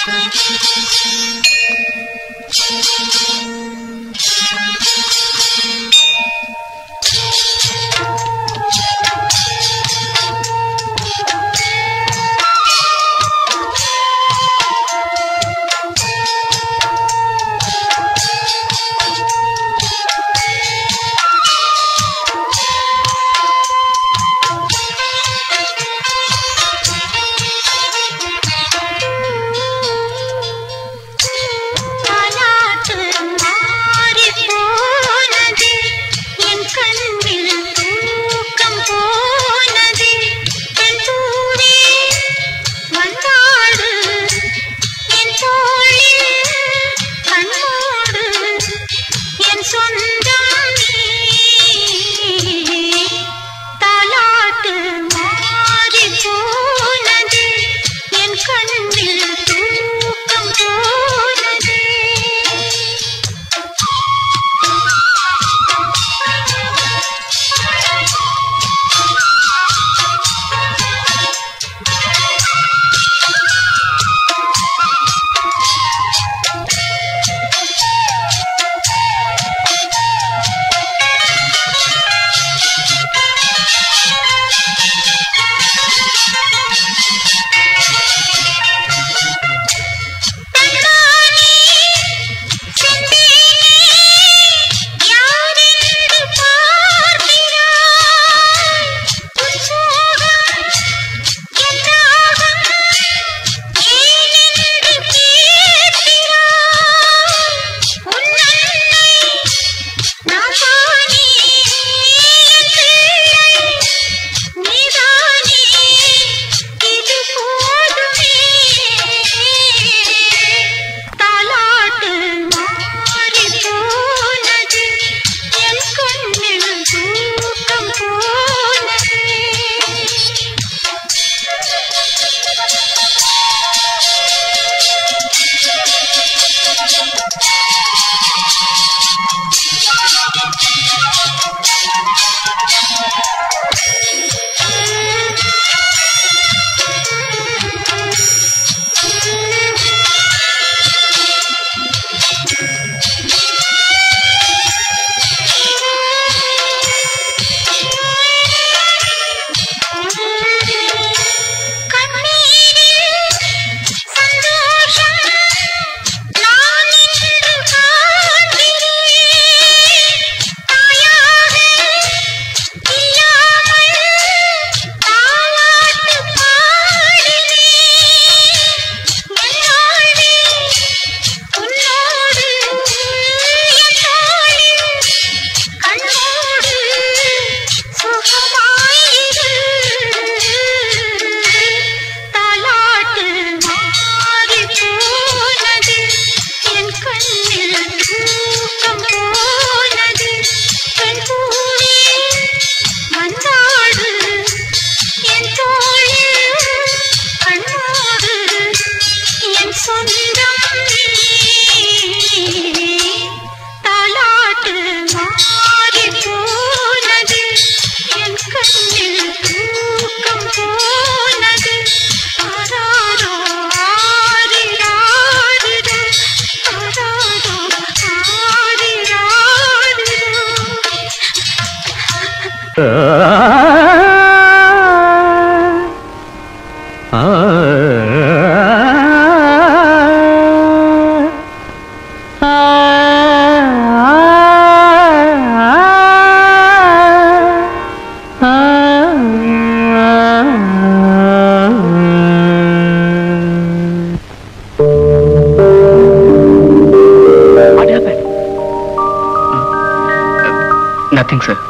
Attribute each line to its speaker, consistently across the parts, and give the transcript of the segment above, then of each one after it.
Speaker 1: Nothing, sir.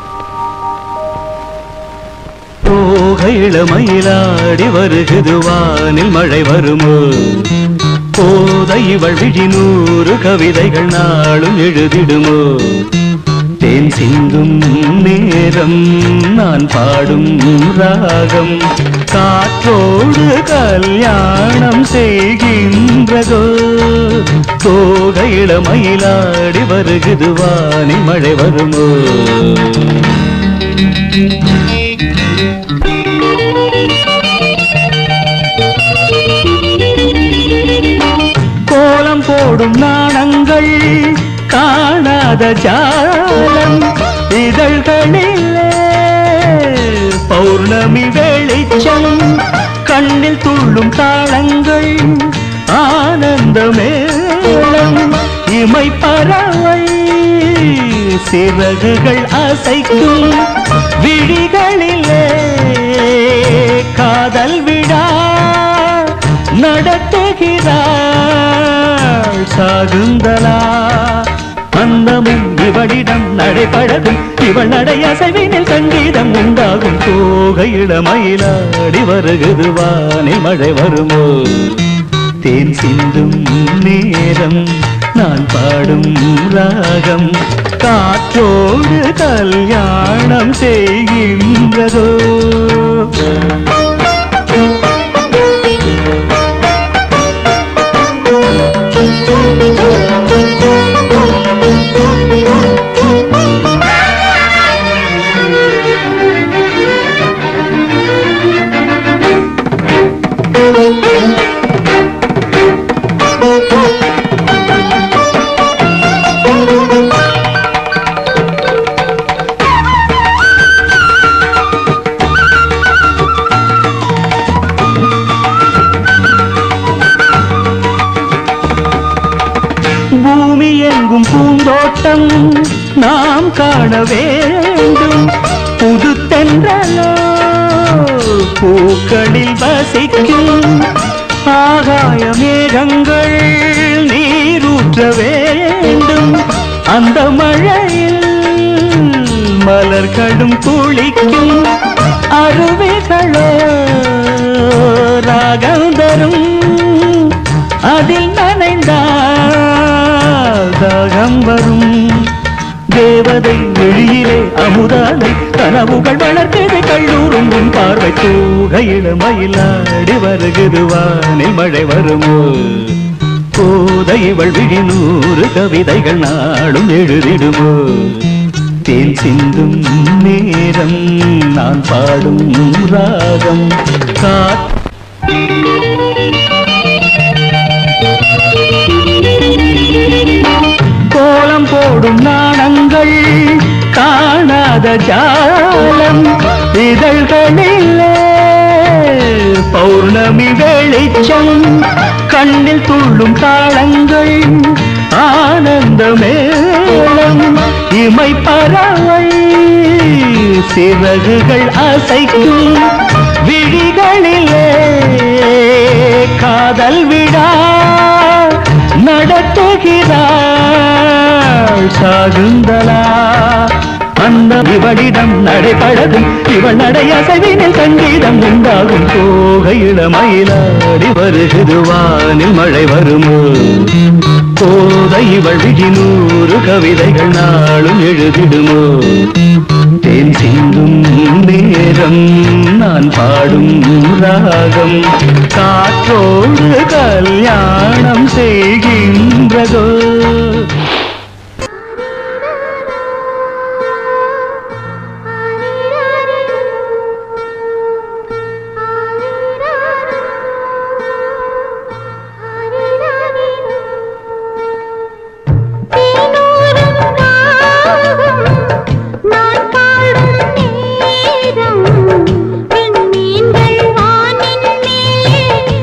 Speaker 2: Mayiladi வருகுது வானில் மழை வருமோ போதை இவள் விழி 100 கவிதைகள் நாளும் எழுதிடுமோ தேன் சிந்தும் நேரம் நான் பாடும் ராகம் காற்றோடு கல்யாணம் செய்கின்றதோ போகையில மயிலாடி வருகுது வானில் மழை வருமோ போடும் நாணங்கள் காணாத ஜாலம் இதழ்களிலே பௌர்ணமி வெளிச்சம் கண்ணில் துள்ளும் தாளங்கள் ஆனந்த மேளம் இமை பறவை சிறகுகள் அசைக்கும் விழிகளிலே காதல் விழா நடத்துகிறாள் சாகுந்தலா அந்தமும் இவளிடம் நடைபழகும் இவள் நடை அசைவினில் சங்கீதம் உண்டாகும் தோகையிட மயிலாடி வருகிறது வானில் மழை வருமோ தேன் சிந்தும் நேரம் நான் பாடும் ராகம் காற்றோடு கல்யாணம் செய்கின்றதோ பூமி எங்கும் பூந்தோட்டம் நாம் காண வேண்டும் புது தென்றலோ பூக்களில் வசிக்கும் ஆகாய மேகங்கள் நீரூற்ற வேண்டும் அந்த மழையில் மலர்களும் குளிக்கும் அருவிகளோ ராகம் தரும் அதில் நனைந்தால் தாகம் வரும் தேவதை வெளியிலே அமுதாலை கனவுகள் வளர்த்தது கல்லூரும் உன் பார்வை தூகையில மயிலாடி வருகிறது வானில் மழை வருமோ கோதை இவள் விழி 100 கவிதைகள் நாளும் எழுதிடுமோ தேன் சிந்தும் நேரம் நான் பாடும் ராகம் கோலம் போடும் நாணங்கள் காணாத ஜாலம் இதழ்களிலே பௌர்ணமி வெளிச்சம் கண்ணில் துள்ளும் தாளங்கள் ஆனந்த மேளம் இமை பறவை சிறகுகள் அசைக்கும் விழிகளிலே காதல் விழா நடத்துகிறாள் சாகுந்தலா அந்த இவளிடம் நடைபழகும் இவள் நடை அசைவினில் சங்கீதம் உண்டாகும் தோகையிட மயிலாடி வருகிறது வானில் மழை வருமோ கோதை இவள் விழி 100 கவிதைகள் நாளும் எழுதிடுமோ தேன் சிந்தும் நேரம் நான் பாடும் ராகம் காற்றோடு கல்யாணம் செய்கின்றதோ
Speaker 1: நான் பாடும் நேரம்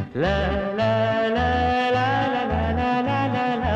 Speaker 2: லா லா லா லா லா லா லா லா லா.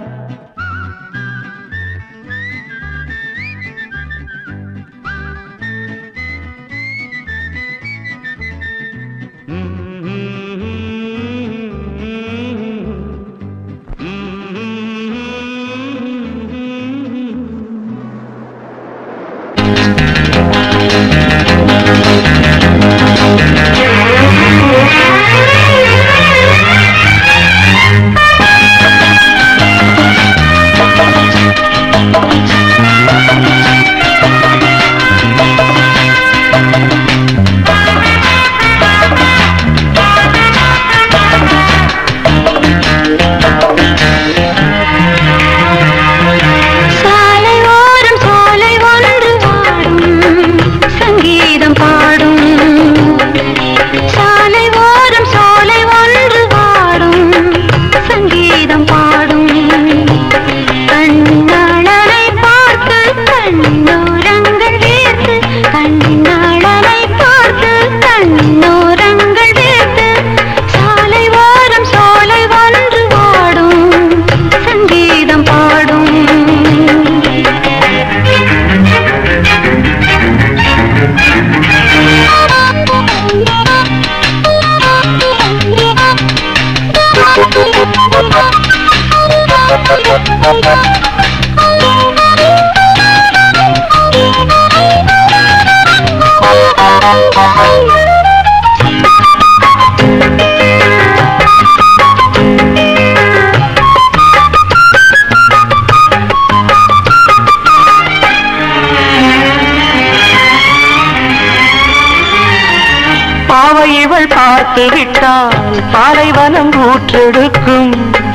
Speaker 1: பாவை இவள் பார்த்து விட்டால் பாலைவனம் ஊற்றெடுக்கும்.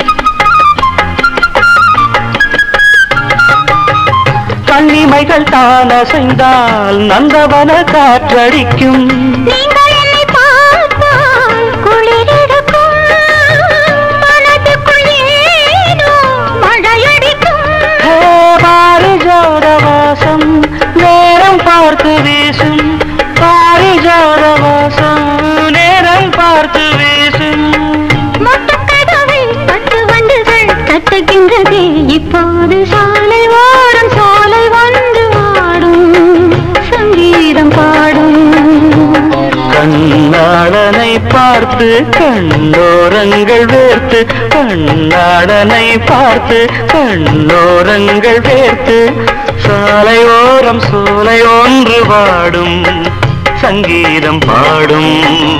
Speaker 1: கண்ணிமைகள் தான் அசைந்தால் நந்தவன காற்றடிக்கும். பாரிஜாதவாசம் நேரம் பார்த்து வீசும். பாரிஜாதவாசம் நேரம் பார்த்து வீசும்.
Speaker 3: தட்டுகின்றதே இப்போது சாலை ஓரம் சோலை வந்து ஆடும் சங்கீதம் பாடும்.
Speaker 1: கண்ணாளனை பார்த்து கண்ணோரங்கள் வேர்த்து. கண்ணாளனை பார்த்து கண்ணோரங்கள் வேர்த்து. சாலை ஓரம் சோலை ஒன்று பாடும் சங்கீதம் பாடும்.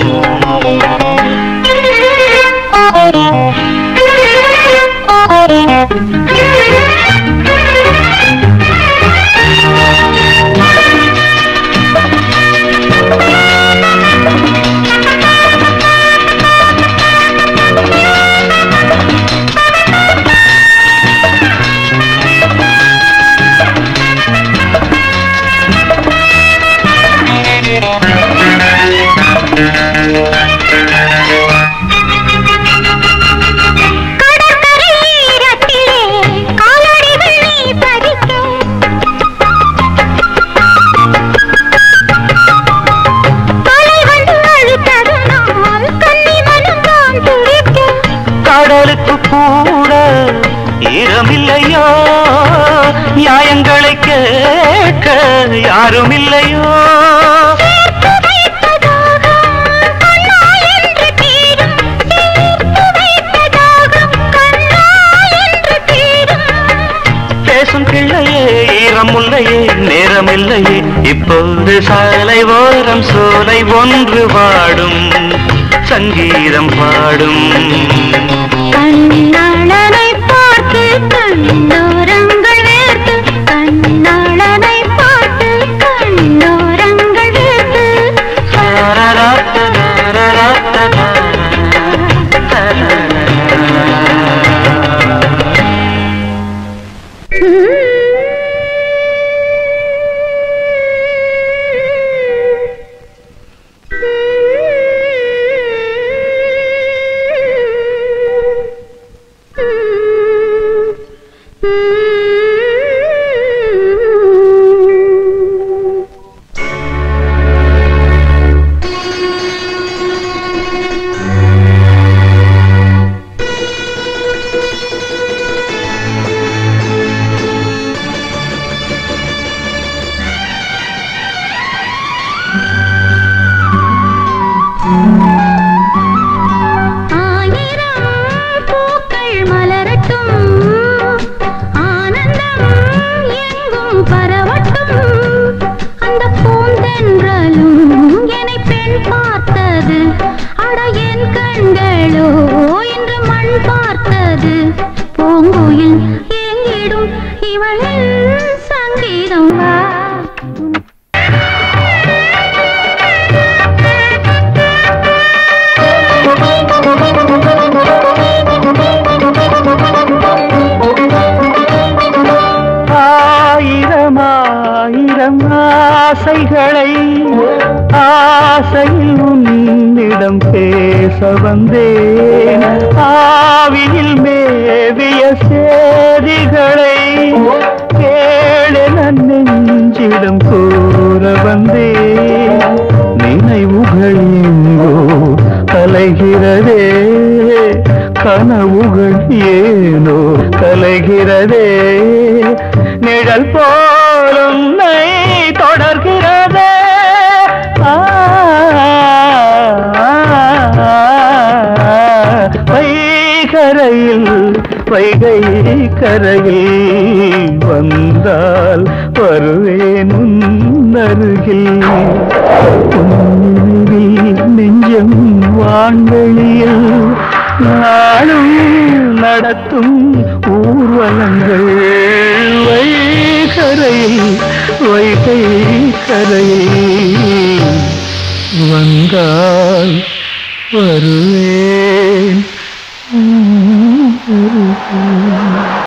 Speaker 1: கடலுக்கு கூட ஈரமில்லையோ, நியாயங்களை கேட்க யாரும் இல்லையோ. பேசும் கிள்ளையே ஈரமுல்லையே நேரமில்லையே. இப்போது சாலை ஓரம் சோலை ஒன்று பாடும் சங்கீதம் பாடும்.
Speaker 3: கண்ணாளனை பார்த்து கண்ணோரங்கள் வேர்த்து. கண்ணாளனை பார்த்து கண்ணோரங்கள் வேர்த்து.
Speaker 2: ஆசைகளை ஆசையில் உன்னிடம் பேச வந்தேன் ஆவியில் மேவிய சேதிகளை கேளென நெஞ்சிடம் கூற வந்தேன் நினைவுகள் எங்கோ கலைகிறதே கனவுகள் ஏனோ கலைகிறதே நிழல் போலும் தொடர்கிறதே வைகரையில் வைகை கரையில் வந்தால் வருவேன் உன்னருகில் உன்னில் நெஞ்சம் வான்வெளியில் நாளும் நடத்தும் ஊர்வலங்கள் வைகரையில் வைகை கரையில் வந்தால் வருவேன்